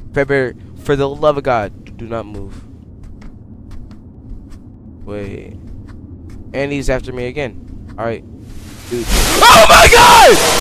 Fredbear, for the love of God, do not move. Wait. And he's after me again. Alright. Dude. Oh my God!